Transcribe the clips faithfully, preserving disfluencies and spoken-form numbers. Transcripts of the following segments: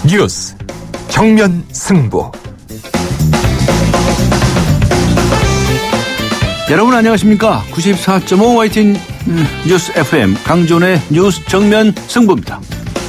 뉴스 정면 승부. 여러분 안녕하십니까? 구십사 점 오 와이티엔 뉴스 에프엠 강존의 뉴스 정면 승부입니다.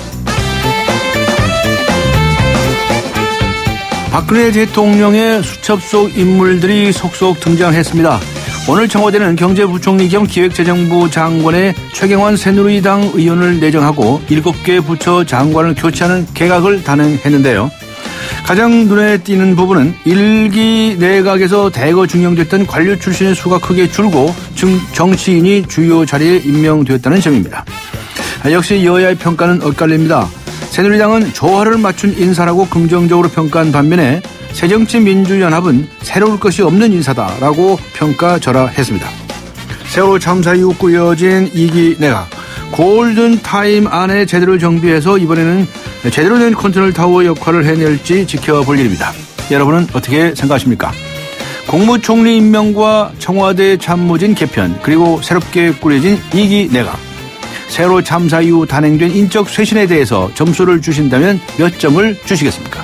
박근혜 대통령의 수첩 속 인물들이 속속 등장했습니다. 오늘 청와대는 경제부총리 겸 기획재정부 장관의 최경환 새누리당 의원을 내정하고 일곱 개 부처 장관을 교체하는 개각을 단행했는데요. 가장 눈에 띄는 부분은 일기 내각에서 대거 중용됐던 관료 출신의 수가 크게 줄고 정치인이 주요 자리에 임명되었다는 점입니다. 역시 여야의 평가는 엇갈립니다. 새누리당은 조화를 맞춘 인사라고 긍정적으로 평가한 반면에 새정치민주연합은 새로울 것이 없는 인사다라고 평가절하했습니다. 세월호 참사 이후 꾸려진 이 기 내각. 골든타임 안에 제대로 정비해서 이번에는 제대로 된 컨트롤 타워 역할을 해낼지 지켜볼 일입니다. 여러분은 어떻게 생각하십니까? 국무총리 임명과 청와대 참모진 개편, 그리고 새롭게 꾸려진 이 기 내각. 세월호 참사 이후 단행된 인적 쇄신에 대해서 점수를 주신다면 몇 점을 주시겠습니까?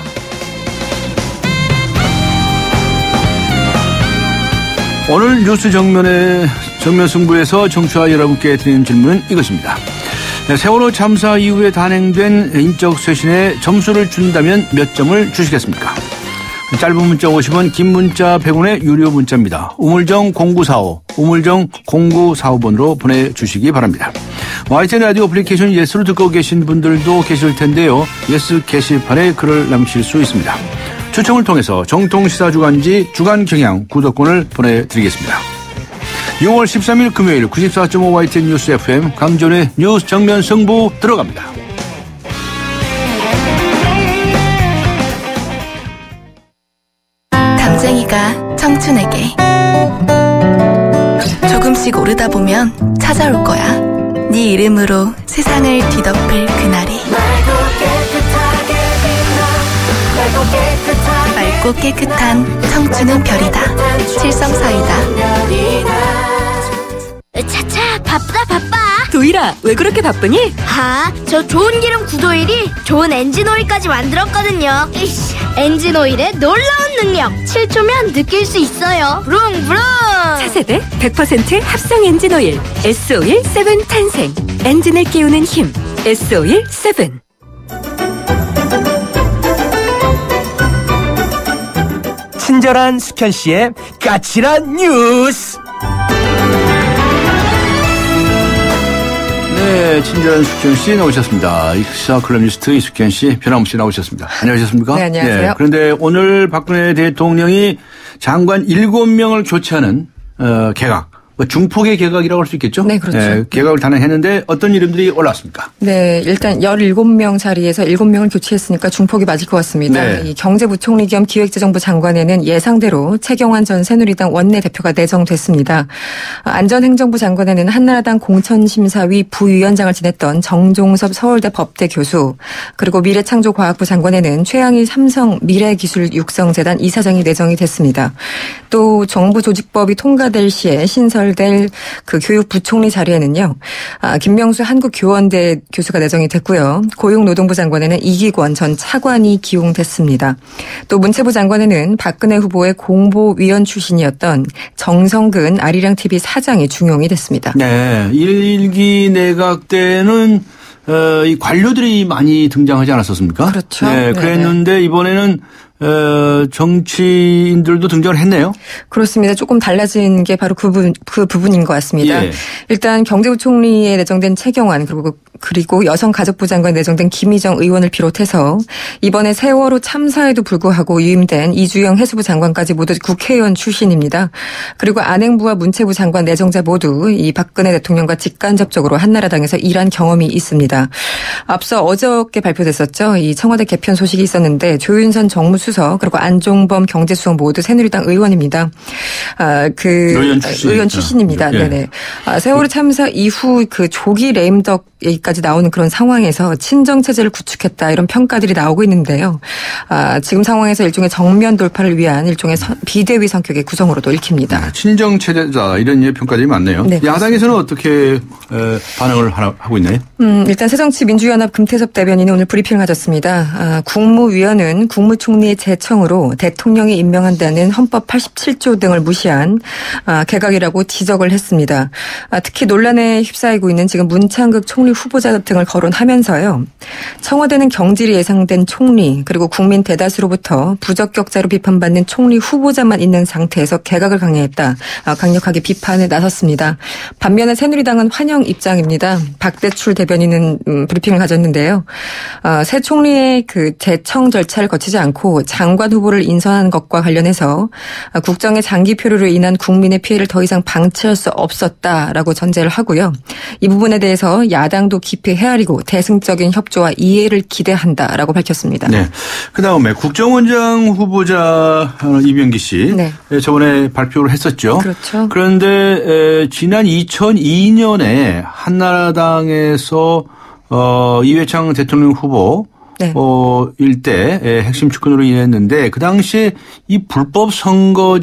오늘 뉴스 정면의 정면 승부에서 청취자 여러분께 드리는 질문은 이것입니다. 세월호 참사 이후에 단행된 인적 쇄신에 점수를 준다면 몇 점을 주시겠습니까? 짧은 문자 오십 원, 긴 문자 백 원의 유료 문자입니다. 우물정 공구사오, 우물정 공구사오 번으로 보내주시기 바랍니다. 와이티엔 라디오 애플리케이션 예스로 듣고 계신 분들도 계실 텐데요. 예스 게시판에 글을 남기실 수 있습니다. 추첨을 통해서 정통시사주간지 주간경향 구독권을 보내드리겠습니다. 유월 십삼일 금요일 구십사 점 오 와이티엔 뉴스 에프엠 강존의 뉴스 정면 승부 들어갑니다. 담쟁이가 청춘에게 조금씩 오르다 보면 찾아올 거야. 네 이름으로 세상을 뒤덮을 그날이. 맑고 깨끗한 청춘은 별이다. 칠성사이다. 차차 바쁘다 바빠. 도일아, 왜 그렇게 바쁘니? 아, 저 좋은 기름 구도일이 좋은 엔진오일까지 만들었거든요. 이씨, 엔진오일의 놀라운 능력. 칠 초면 느낄 수 있어요. 부릉부릉. 차세대 백 퍼센트 합성 엔진오일 에스오일 칠 탄생. 엔진을 깨우는 힘 에스오일 칠. 친절한 숙현 씨의 까칠한 뉴스. 네, 친절한 숙현 씨 나오셨습니다. 시사 컬럼니스트 이숙현 씨, 변함없이 나오셨습니다. 안녕하셨습니까? 네, 안녕하세요. 네, 그런데 오늘 박근혜 대통령이 장관 일곱 명을 교체하는 어, 개각. 중폭의 개각이라고 할 수 있겠죠? 네, 그렇죠. 네, 개각을 단행했는데 어떤 이름들이 올라왔습니까? 네, 일단 열일곱 명 자리에서 일곱 명을 교체했으니까 중폭이 맞을 것 같습니다. 네. 이 경제부총리 겸 기획재정부 장관에는 예상대로 최경환 전 새누리당 원내대표가 내정됐습니다. 안전행정부 장관에는 한나라당 공천심사위 부위원장을 지냈던 정종섭 서울대 법대 교수, 그리고 미래창조과학부 장관에는 최양희 삼성 미래기술육성재단 이사장이 내정이 됐습니다. 또 정부 조직법이 통과될 시에 신설 될 그 교육부총리 자리에는요, 아, 김명수 한국교원대 교수가 내정이 됐고요. 고용노동부 장관에는 이기권 전 차관이 기용됐습니다. 또 문체부 장관에는 박근혜 후보의 공보위원 출신이었던 정성근 아리랑티비 사장이 중용이 됐습니다. 네, 일 기 내각 때는 어, 이 관료들이 많이 등장하지 않았었습니까? 그렇죠. 네, 그랬는데 네네. 이번에는 어, 정치인들도 등장을 했네요. 그렇습니다. 조금 달라진 게 바로 그 부분, 그 부분인 것 같습니다. 예. 일단 경제부총리에 내정된 최경환, 그리고 그리고 여성가족부 장관에 내정된 김희정 의원을 비롯해서 이번에 세월호 참사에도 불구하고 유임된 이주영 해수부 장관까지 모두 국회의원 출신입니다. 그리고 안행부와 문체부 장관 내정자 모두 이 박근혜 대통령과 직간접적으로 한나라당에서 일한 경험이 있습니다. 앞서 어저께 발표됐었죠. 이 청와대 개편 소식이 있었는데 조윤선 정무수석 그리고 안종범 경제수석 모두 새누리당 의원입니다. 아, 그 의원 출신. 의원 출신입니다. 예. 네네. 아, 세월호 참사 이후 그 조기 레임덕 얘기까지 나오는 그런 상황에서 친정 체제를 구축했다 이런 평가들이 나오고 있는데요. 아, 지금 상황에서 일종의 정면 돌파를 위한 일종의 선, 비대위 성격의 구성으로도 읽힙니다. 네, 친정 체제자 이런 평가들이 많네요. 네, 야당에서는 어떻게 에, 반응을 하고 있나요? 음, 일단 새정치민주연합 금태섭 대변인은 오늘 브리핑을 가졌습니다. 아, 국무위원은 국무총리의 제청으로 대통령이 임명한다는 헌법 팔십칠조 등을 무시한 아, 개각이라고 지적을 했습니다. 아, 특히 논란에 휩싸이고 있는 지금 문창극 총리 후보자 등을 거론하면서요. 청와대는 경질이 예상된 총리 그리고 국민 대다수로부터 부적격자로 비판받는 총리 후보자만 있는 상태에서 개각을 강요했다. 아, 강력하게 비판에 나섰습니다. 반면에 새누리당은 환영 입장입니다. 박대출 대변인은 음, 브리핑을 가졌는데요. 어, 새 총리의 그 제청 절차를 거치지 않고 장관 후보를 인선한 것과 관련해서 국정의 장기 표류로 인한 국민의 피해를 더 이상 방치할 수 없었다라고 전제를 하고요. 이 부분에 대해서 야당도 깊이 헤아리고 대승적인 협조와 이해를 기대한다라고 밝혔습니다. 네. 그다음에 국정원장 후보자 이병기 씨 네. 저번에 발표를 했었죠. 그렇죠. 그런데 지난 이천이년에 한나라당에서 어, 이회창 대통령 후보 네. 어, 일대 핵심 측근으로 인했는데 그 당시에 이 불법 선거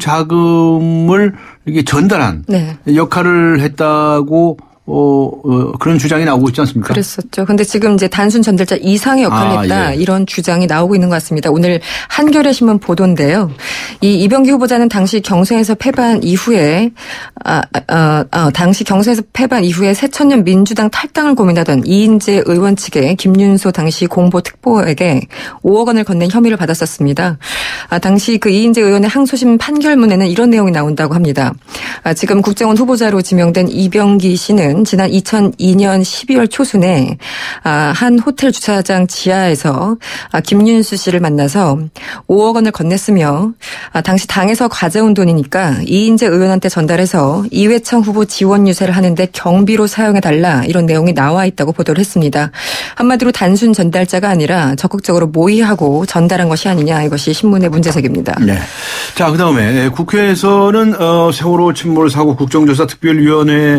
자금을 이렇게 전달한 네. 역할을 했다고 어, 어, 그런 주장이 나오고 있지 않습니까? 그랬었죠. 근데 지금 이제 단순 전달자 이상의 역할을 아, 했다. 예. 이런 주장이 나오고 있는 것 같습니다. 오늘 한겨레 신문 보도인데요. 이 이병기 후보자는 당시 경선에서 패배한 이후에, 아, 아, 아, 당시 경선에서 패배한 이후에 새천년 민주당 탈당을 고민하던 이인재 의원 측에 김윤소 당시 공보 특보에게 오억 원을 건넨 혐의를 받았었습니다. 아, 당시 그 이인재 의원의 항소심 판결문에는 이런 내용이 나온다고 합니다. 아, 지금 국정원 후보자로 지명된 이병기 씨는 지난 이천이년 십이월 초순에 한 호텔 주차장 지하에서 김윤수 씨를 만나서 오억 원을 건넸으며 당시 당에서 가져온 돈이니까 이인재 의원한테 전달해서 이회창 후보 지원 유세를 하는데 경비로 사용해달라 이런 내용이 나와 있다고 보도를 했습니다. 한마디로 단순 전달자가 아니라 적극적으로 모의하고 전달한 것이 아니냐 이것이 신문의 문제색입니다. 네. 자, 그다음에 국회에서는 어, 세월호 침몰 사고 국정조사 특별위원회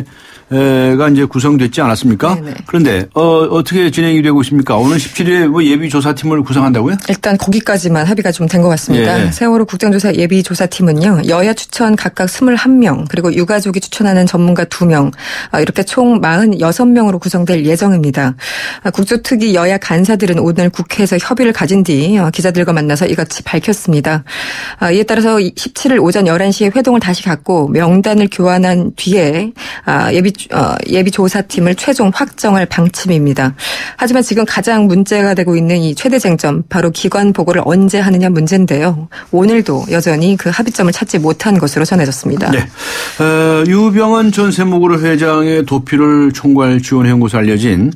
가 이제 구성됐지 않았습니까? 네네. 그런데 어, 어떻게 진행이 되고 있습니까? 오늘 십칠일에 뭐 예비조사팀을 구성한다고요? 일단 거기까지만 합의가 좀 된 것 같습니다. 예. 세월호 국정조사 예비조사팀은요. 여야 추천 각각 이십일 명 그리고 유가족이 추천하는 전문가 두 명 이렇게 총 사십육 명으로 구성될 예정입니다. 국조특위 여야 간사들은 오늘 국회에서 협의를 가진 뒤 기자들과 만나서 이같이 밝혔습니다. 이에 따라서 십칠일 오전 열한 시에 회동을 다시 갖고 명단을 교환한 뒤에 예비 어, 예비조사팀을 최종 확정할 방침입니다. 하지만 지금 가장 문제가 되고 있는 이 최대 쟁점 바로 기관 보고를 언제 하느냐 문제인데요. 오늘도 여전히 그 합의점을 찾지 못한 것으로 전해졌습니다. 네. 어, 유병헌 전 세무그룹 회장의 도피를 총괄 지원해온 것으로 알려진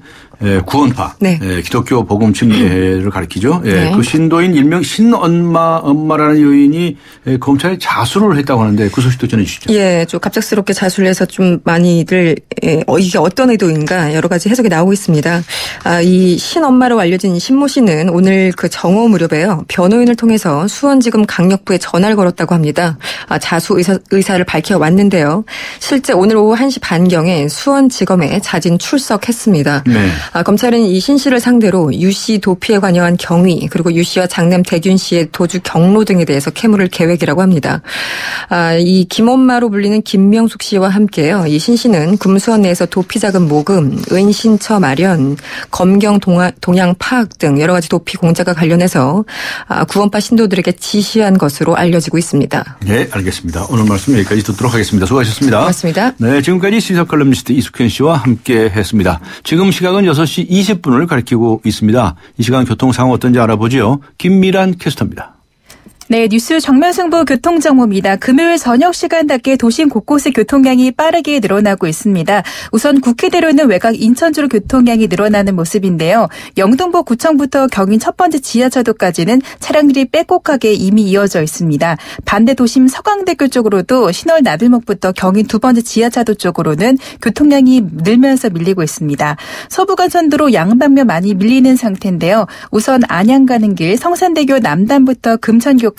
구원파, 네. 기독교 복음 침례를 가리키죠. 네. 그 신도인 일명 신엄마 엄마라는 여인이 검찰에 자수를 했다고 하는데 그 소식도 전해주시죠. 예, 좀 갑작스럽게 자수를 해서 좀 많이들 어, 이게 어떤 의도인가 여러 가지 해석이 나오고 있습니다. 아, 이 신엄마로 알려진 신모 씨는 오늘 그 정오 무렵에요 변호인을 통해서 수원지검 강력부에 전화를 걸었다고 합니다. 아, 자수 의사, 의사를 밝혀왔는데요. 실제 오늘 오후 한 시 반경에 수원지검에 자진 출석했습니다. 네. 아, 검찰은 이 신 씨를 상대로 유 씨 도피에 관여한 경위 그리고 유 씨와 장남 대균 씨의 도주 경로 등에 대해서 캐물을 계획이라고 합니다. 아, 이 김엄마로 불리는 김명숙 씨와 함께요. 이 신 씨는 금수원 내에서 도피 자금 모금, 은신처 마련, 검경 동아, 동향 파악 등 여러 가지 도피 공작과 관련해서 아, 구원파 신도들에게 지시한 것으로 알려지고 있습니다. 네, 알겠습니다. 오늘 말씀 여기까지 듣도록 하겠습니다. 수고하셨습니다. 고맙습니다. 네, 지금까지 시사컬럼니스트 이숙현 씨와 함께했습니다. 지금 시각은 여섯 시 이십 분을 가리키고 있습니다. 이 시간 교통 상황 어떤지 알아보죠. 김미란 캐스터입니다. 네, 뉴스 정면승부 교통정보입니다. 금요일 저녁 시간답게 도심 곳곳의 교통량이 빠르게 늘어나고 있습니다. 우선 국회대로는 외곽 인천주로 교통량이 늘어나는 모습인데요. 영등포 구청부터 경인 첫 번째 지하차도까지는 차량들이 빼곡하게 이미 이어져 있습니다. 반대 도심 서강대교 쪽으로도 신월 나들목부터 경인 두 번째 지하차도 쪽으로는 교통량이 늘면서 밀리고 있습니다. 서부간선도로 양방면 많이 밀리는 상태인데요. 우선 안양 가는 길 성산대교 남단부터 금천교까지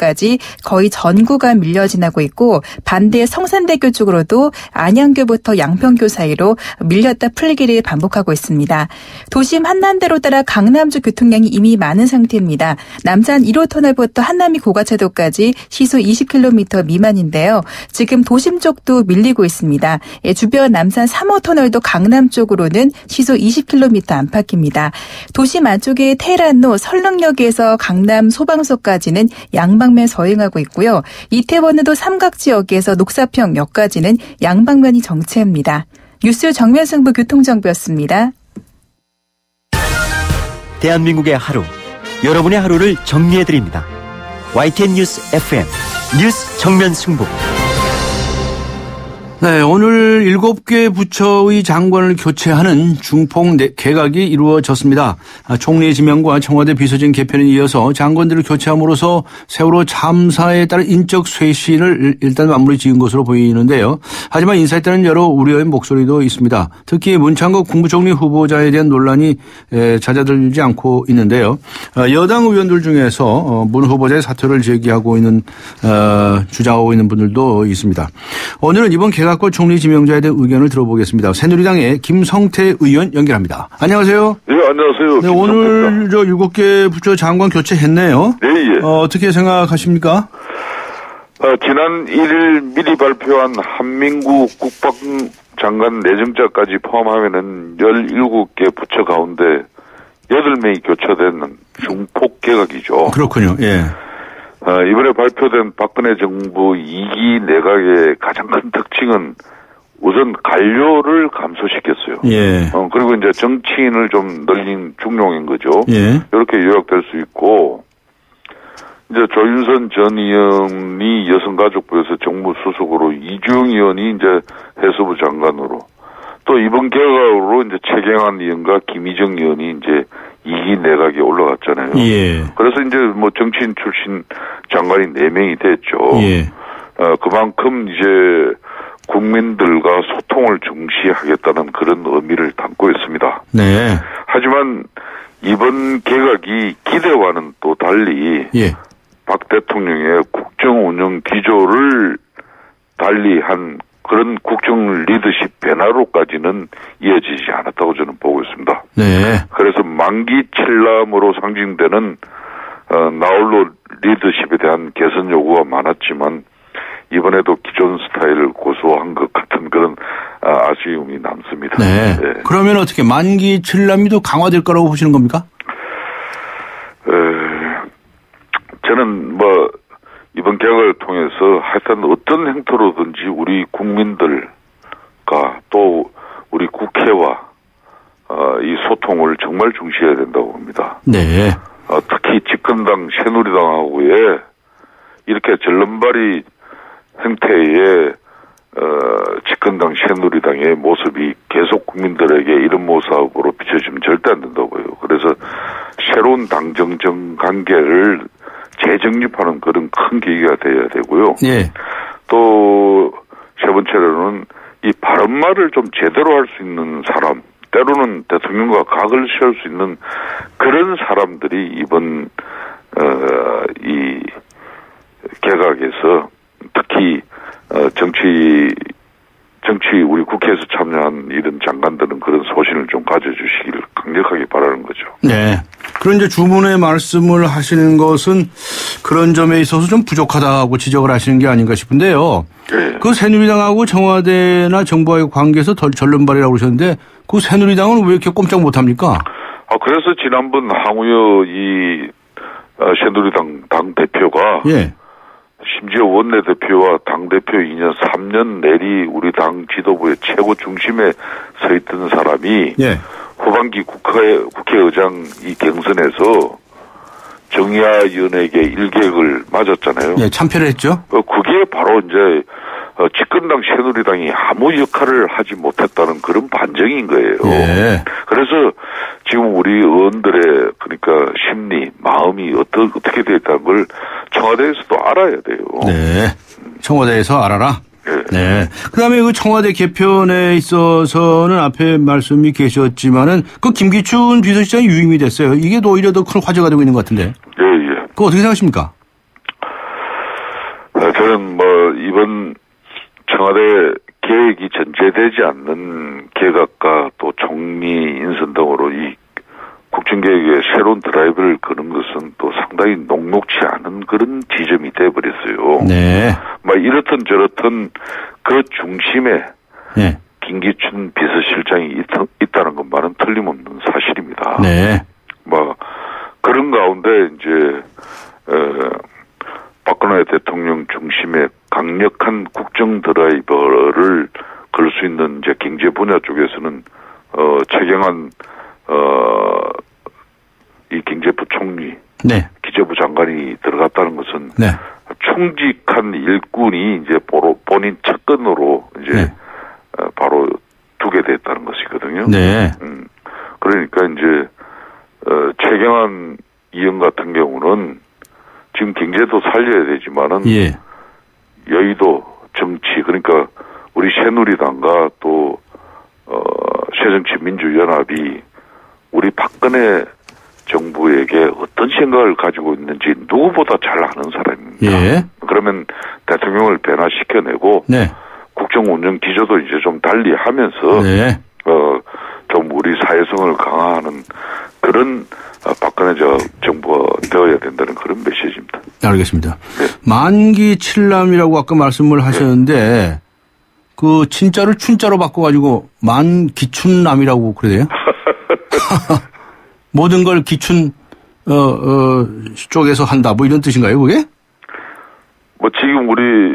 고가차도까지 거의 전 구간 밀려 지나고 있고 반대 성산대교 쪽으로도 안양교부터 양평교 사이로 밀렸다 풀리기를 반복하고 있습니다. 도심 한남대로 따라 강남 쪽 교통량이 이미 많은 상태입니다. 남산 일 호 터널부터 한남이 고가차도까지 시속 이십 킬로미터 미만인데요. 지금 도심 쪽도 밀리고 있습니다. 예, 주변 남산 삼 호 터널도 강남 쪽으로는 시속 이십 킬로미터 안팎입니다. 도심 안쪽의 테란로 설릉역에서 강남 소방서까지는 양방면 서행하고 있고요. 이태원에도 삼각지역에서 녹사평역까지는 양방면이 정체입니다. 뉴스 정면승부 교통정보였습니다. 대한민국의 하루, 여러분의 하루를 정리해드립니다. 와이티엔 뉴스 에프엠 뉴스 정면승부. 네, 오늘 일곱 개 부처의 장관을 교체하는 중폭 개각이 이루어졌습니다. 총리 지명과 청와대 비서진 개편에 이어서 장관들을 교체함으로써 세월호 참사에 따른 인적 쇄신을 일단 마무리 지은 것으로 보이는데요. 하지만 인사에 따른 여러 우려의 목소리도 있습니다. 특히 문창국 국무총리 후보자에 대한 논란이 잦아들지 않고 있는데요. 여당 의원들 중에서 문 후보자의 사퇴를 제기하고 있는 주장하고 있는 분들도 있습니다. 오늘은 이번 개각 총리 지명자에 대한 의견을 들어보겠습니다. 새누리당의 김성태 의원 연결합니다. 안녕하세요. 네, 안녕하세요. 네, 오늘 저 일곱 개 부처 장관 교체했네요. 네, 예. 어, 어떻게 생각하십니까? 어, 지난 일 일 미리 발표한 한민구 국방장관 내정자까지 포함하면은 열일곱 개 부처 가운데 여덟 명이 교체되는 중폭 개각이죠. 그렇군요. 예. 어, 이번에 발표된 박근혜 정부 이 기 내각의 가장 큰 특징은 우선 관료를 감소시켰어요. 예. 어, 그리고 이제 정치인을 좀 늘린 중용인 거죠. 예. 이렇게 요약될 수 있고, 이제 조윤선 전 의원이 여성가족부에서 정무수석으로 이주영 의원이 이제 해수부 장관으로, 또 이번 개각으로 이제 최경환 의원과 김희정 의원이 이제 이 기 내각에 올라갔잖아요. 예. 그래서 이제 뭐 정치인 출신 장관이 네 명이 됐죠. 예. 어, 그만큼 이제 국민들과 소통을 중시하겠다는 그런 의미를 담고 있습니다. 네. 하지만 이번 개각이 기대와는 또 달리 예. 박 대통령의 국정 운영 기조를 달리한 그런 국정 리더십 변화로까지는 이어지지 않았다고 저는 보고 있습니다. 네. 그래서 만기 칠남으로 상징되는 어, 나홀로 리더십에 대한 개선 요구가 많았지만 이번에도 기존 스타일을 고수한 것 같은 그런 아, 아쉬움이 남습니다. 네. 네. 그러면 어떻게 만기 칠남이도 강화될 거라고 보시는 겁니까? 에, 저는 뭐 이번 개각을 통해서 하여튼 어떤 행태로든지 우리 국민들과 또 우리 국회와 어, 이 소통을 정말 중시해야 된다고 봅니다. 네. 어, 특히 집권당 새누리당하고의 이렇게 절름발이 행태의 어, 집권당 새누리당의 모습이 계속 국민들에게 이런 모습으로 비춰지면 절대 안 된다고 보여요. 그래서 새로운 당정정 관계를 재정립하는 그런 큰 계기가 돼야 되고요. 예. 또 세 번째로는 이 바른말을 좀 제대로 할 수 있는 사람, 때로는 대통령과 각을 세울 수 있는 그런 사람들이 이번 어, 이 개각에서 특히 어, 정치 정치 우리 국회에서 참여한 이런 장관들은 그런 소신을 좀 가져주시기를 강력하게 바라는 거죠. 네. 그런 이제 주문의 말씀을 하시는 것은 그런 점에 있어서 좀 부족하다고 지적을 하시는 게 아닌가 싶은데요. 네. 그 새누리당하고 청와대나 정부와의 관계에서 덜 절름발이라고 그러셨는데 그 새누리당은 왜 이렇게 꼼짝 못합니까? 아 그래서 지난번 황우여 이 새누리당 당 대표가 예. 심지어 원내대표와 당대표 이 년 삼 년 내리 우리 당 지도부의 최고 중심에 서 있던 사람이 예. 후반기 국회, 국회의장 이 경선에서 정의아 의원에게 일격을 맞았잖아요. 예, 참패를 했죠. 그게 바로 이제 집권당 새누리당이 아무 역할을 하지 못했다는 그런 반증인 거예요. 예. 그래서 지금 우리 의원들의 그러니까 심리, 마음이 어떠, 어떻게 되어 있다는 걸 청와대에서도 알아야 돼요. 네. 청와대에서 알아라. 네. 네. 그 다음에 그 청와대 개편에 있어서는 앞에 말씀이 계셨지만은 그 김기춘 비서실장이 유임이 됐어요. 이게 또 오히려 더 큰 화제가 되고 있는 것 같은데. 예, 예. 그거 어떻게 생각하십니까? 이번 청와대 계획이 전제되지 않는 개각과 또 총리 인선 등으로 이 국정개혁에 새로운 드라이브를 거는 것은 또 상당히 녹록치 않은 그런 지점이 돼버렸어요. 네. 막 이렇든 저렇든 그 중심에 네. 김기춘 비서실장이 있, 있다는 것만은 틀림없는 사실입니다. 네. 뭐 그런 가운데 이제 어, 박근혜 대통령 중심의 강력한 국정 드라이버를 걸 수 있는 이제 경제 분야 쪽에서는 어, 최경환 어, 이 경제부총리, 네. 기재부 장관이 들어갔다는 것은 네. 충직한 일꾼이 이제 본인 측근으로 이제 네. 어, 바로 두게 됐다는 것이거든요. 네. 음, 그러니까 이제 어, 최경환 의원 같은 경우는 지금 경제도 살려야 되지만은 예. 여의도 정치 그러니까 우리 새누리당과 또 어, 새정치민주연합이 우리 박근혜 정부에게 어떤 생각을 가지고 있는지 누구보다 잘 아는 사람입니다. 예. 그러면 대통령을 변화시켜내고 네. 국정 운영 기조도 이제 좀 달리 하면서 네. 어, 좀 우리 사회성을 강화하는 그런 박근혜 저 정부가 되어야 된다는 그런 메시지입니다. 알겠습니다. 네. 만기 칠남이라고 아까 말씀을 하셨는데 네. 그 진짜를 춘자로 바꿔가지고 만기춘남이라고 그래요? 모든 걸 기춘 어, 어, 쪽에서 한다 뭐 이런 뜻인가요 그게? 뭐 지금 우리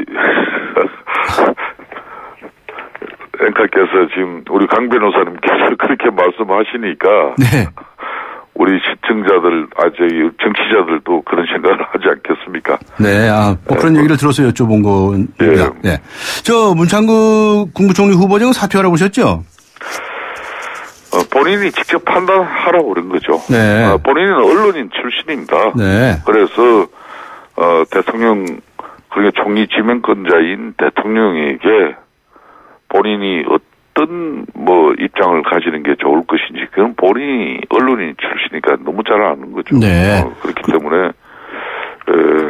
앵커께서 지금 우리 강 변호사님께서 그렇게 말씀하시니까 네. 우리 시청자들, 아, 저기, 정치자들도 그런 생각을 하지 않겠습니까? 네, 아, 뭐 그런 네. 얘기를 들어서 여쭤본 겁니다. 예. 네. 저, 문창국 국무총리 후보자는 사퇴하라고 하셨죠? 어, 본인이 직접 판단하라고 그런 거죠. 네. 어, 본인은 언론인 출신입니다. 네. 그래서, 어, 대통령, 그러니까 총리 지명권자인 대통령에게 본인이 어떤 뭐 입장을 가지는 게 좋을 것인지 그건 본인이 언론인 출신이니까 너무 잘 아는 거죠. 네. 어, 그렇기 때문에 에,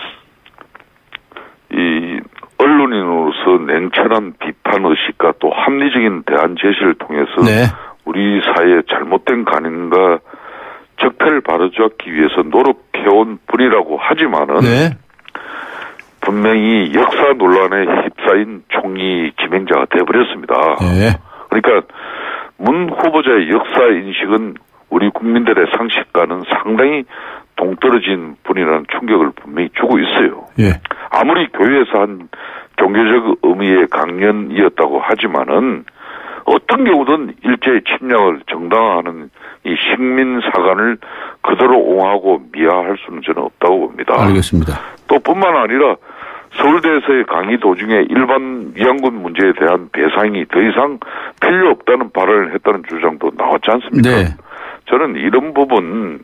이 언론인으로서 냉철한 비판 의식과 또 합리적인 대안 제시를 통해서 네. 우리 사회의 잘못된 관행과 적폐를 바로잡기 위해서 노력해온 분이라고 하지만은 네. 분명히 역사 논란에 휩싸인 총리 지명자가 되어버렸습니다. 네. 그러니까 문 후보자의 역사 인식은 우리 국민들의 상식과는 상당히 동떨어진 분이라는 충격을 분명히 주고 있어요. 예. 아무리 교회에서 한 종교적 의미의 강연이었다고 하지만은 어떤 경우든 일제의 침략을 정당화하는 이 식민사관을 그대로 옹호하고 미화할 수는 저는 없다고 봅니다. 알겠습니다. 또 뿐만 아니라 서울대에서의 강의 도중에 일반 위안군 문제에 대한 배상이 더 이상 필요 없다는 발언을 했다는 주장도 나왔지 않습니까? 네. 저는 이런 부분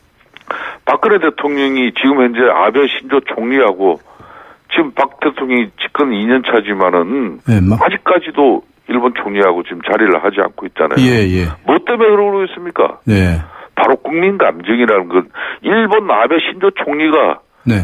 박근혜 대통령이 지금 현재 아베 신조 총리하고 지금 박 대통령이 집권 이 년 차지만은 네, 막. 아직까지도 일본 총리하고 지금 자리를 하지 않고 있잖아요. 예, 예. 뭐 때문에 그러고 있습니까? 네. 바로 국민 감정이라는 것. 일본 아베 신조 총리가 네.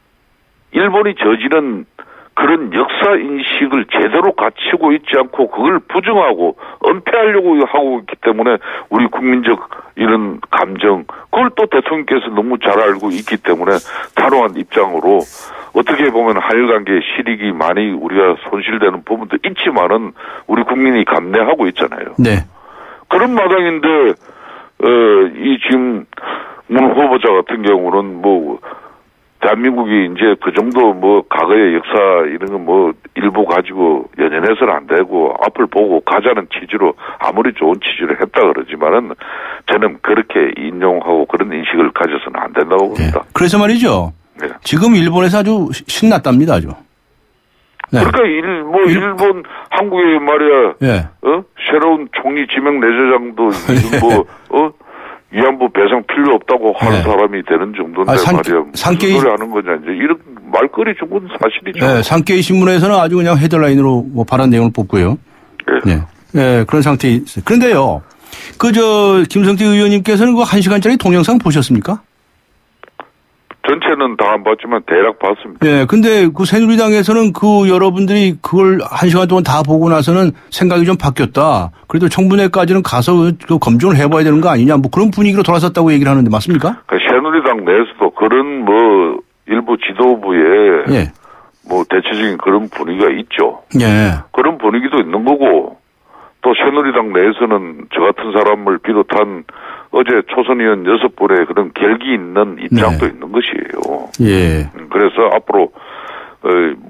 일본이 저지른 그런 역사 인식을 제대로 갖추고 있지 않고 그걸 부정하고 은폐하려고 하고 있기 때문에 우리 국민적 이런 감정 그걸 또 대통령께서 너무 잘 알고 있기 때문에 단호한 입장으로 어떻게 보면 한일 관계의 실익이 많이 우리가 손실되는 부분도 있지만은 우리 국민이 감내하고 있잖아요. 네. 그런 마당인데 어, 이 지금 문 후보자 같은 경우는 뭐 대한민국이 이제 그 정도 뭐 과거의 역사 이런 거 뭐 일부 가지고 연연해서는 안 되고 앞을 보고 가자는 취지로 아무리 좋은 취지를 했다 그러지만은 저는 그렇게 인용하고 그런 인식을 가져서는 안 된다고 봅니다. 네. 그래서 말이죠. 네. 지금 일본에서 아주 신났답니다, 아주. 네. 그러니까 일, 뭐 일... 일본 한국에 말이야. 예. 어? 새로운 총리 지명 내조장도 뭐 어? 위안부 배상 필요 없다고 하는 네. 사람이 되는 정도인데 아, 산, 말이야. 산케이... 무슨 소리 하는 거냐. 이제 이런 말거리 준 건 사실이죠. 네, 산케이 신문에서는 아주 그냥 헤드라인으로 뭐 발언 내용을 뽑고요. 네. 네. 네, 그런 상태에 있어요. 그런데요. 그, 저, 김성태 의원님께서는 그 한 시간짜리 동영상 보셨습니까? 저 전체는 다 안 봤지만 대략 봤습니다. 예, 근데 그 새누리당에서는 그 여러분들이 그걸 한 시간 동안 다 보고 나서는 생각이 좀 바뀌었다. 그래도 청문회까지는 가서 그 검증을 해봐야 되는 거 아니냐. 뭐 그런 분위기로 돌아섰다고 얘기를 하는데 맞습니까? 그 새누리당 내에서도 그런 뭐 일부 지도부에 예. 뭐 대체적인 그런 분위기가 있죠. 예. 그런 분위기도 있는 거고 또 새누리당 내에서는 저 같은 사람을 비롯한 어제 초선 의원 여섯 분의 그런 결기 있는 입장도 네. 있는 것이에요. 예. 그래서 앞으로 어,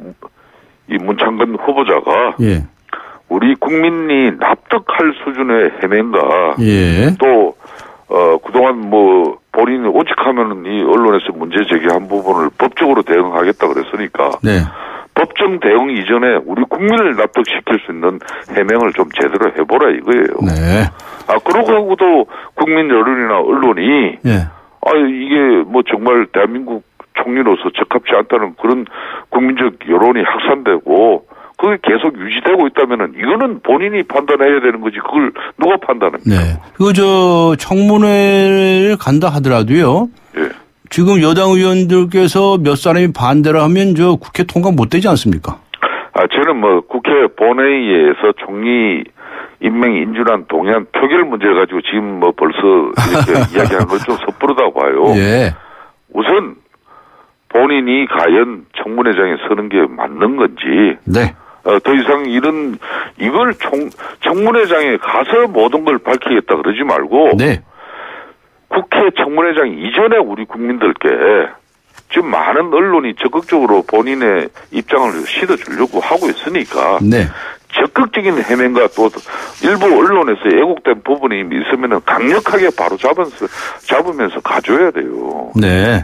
이 문창근 후보자가 예. 우리 국민이 납득할 수준의 해명과 예. 또 어, 그동안 뭐 본인이 오직하면은 이 언론에서 문제 제기한 부분을 법적으로 대응하겠다 그랬으니까 네. 법정 대응 이전에 우리 국민을 납득시킬 수 있는 해명을 좀 제대로 해보라 이거예요. 네. 아, 그러고 하고도 국민 여론이나 언론이, 네. 아, 이게 뭐 정말 대한민국 총리로서 적합지 않다는 그런 국민적 여론이 확산되고, 그게 계속 유지되고 있다면은 이거는 본인이 판단해야 되는 거지. 그걸 누가 판단합니까? 네. 그, 저, 청문회를 간다 하더라도요. 예. 지금 여당 의원들께서 몇 사람이 반대를 하면 저 국회 통과 못 되지 않습니까? 아, 저는 뭐 국회 본회의에서 총리 임명 인준안 동의안 표결 문제 가지고 지금 뭐 벌써 이렇게 이야기하는 건 좀 섣부르다고 봐요. 예. 우선 본인이 과연 청문회장에 서는 게 맞는 건지. 네. 어, 더 이상 이런 이걸 총 청문회장에 가서 모든 걸 밝히겠다 그러지 말고. 네. 국회 청문회장 이전에 우리 국민들께 지금 많은 언론이 적극적으로 본인의 입장을 실어주려고 하고 있으니까 네. 적극적인 해명과 또 일부 언론에서 왜곡된 부분이 있으면 강력하게 바로 잡으면서, 잡으면서 가져야 돼요. 네.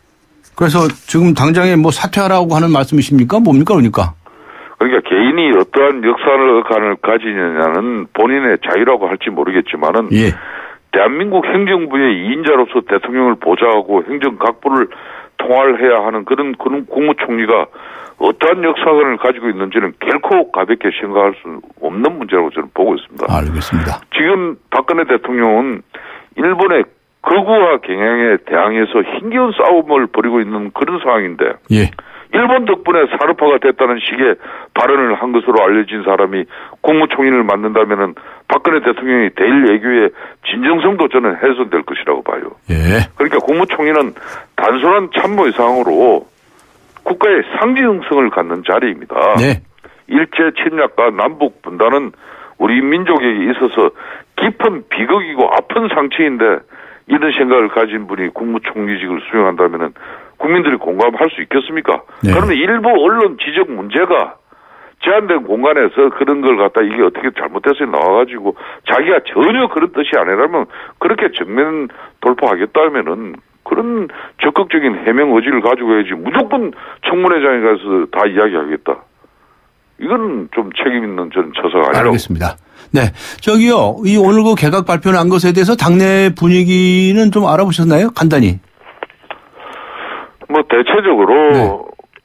그래서 지금 당장에 뭐 사퇴하라고 하는 말씀이십니까? 뭡니까 그러니까? 그러니까 개인이 어떠한 역사관을 가지느냐는 본인의 자유라고 할지 모르겠지만은 예. 대한민국 행정부의 이인자로서 대통령을 보좌하고 행정각부를 통할해야 하는 그런, 그런 국무총리가 어떠한 역사관을 가지고 있는지는 결코 가볍게 생각할 수 없는 문제라고 저는 보고 있습니다. 알겠습니다. 지금 박근혜 대통령은 일본의 거구와 경향에 대항해서 힘겨운 싸움을 벌이고 있는 그런 상황인데 예. 일본 덕분에 산업화가 됐다는 식의 발언을 한 것으로 알려진 사람이 국무총리를 맡는다면은 박근혜 대통령이 대일 외교의 진정성도 저는 훼손될 것이라고 봐요. 예. 그러니까 국무총리는 단순한 참모 이상으로 국가의 상징성을 갖는 자리입니다. 네. 일제 침략과 남북 분단은 우리 민족에게 있어서 깊은 비극이고 아픈 상처인데 이런 생각을 가진 분이 국무총리직을 수행한다면은 국민들이 공감할 수 있겠습니까? 네. 그러면 일부 언론 지적 문제가 제한된 공간에서 그런 걸 갖다 이게 어떻게 잘못돼서 나와가지고 자기가 전혀 그런 뜻이 아니라면 그렇게 정면 돌파하겠다면은 그런 적극적인 해명 의지를 가지고 해야지 무조건 청문회장에 가서 다 이야기하겠다. 이건 좀 책임 있는 저는 처사가 아니라고. 알겠습니다. 네. 저기요, 이 오늘 그 개각 발표 난 것에 대해서 당내 분위기는 좀 알아보셨나요? 간단히. 뭐 대체적으로 네.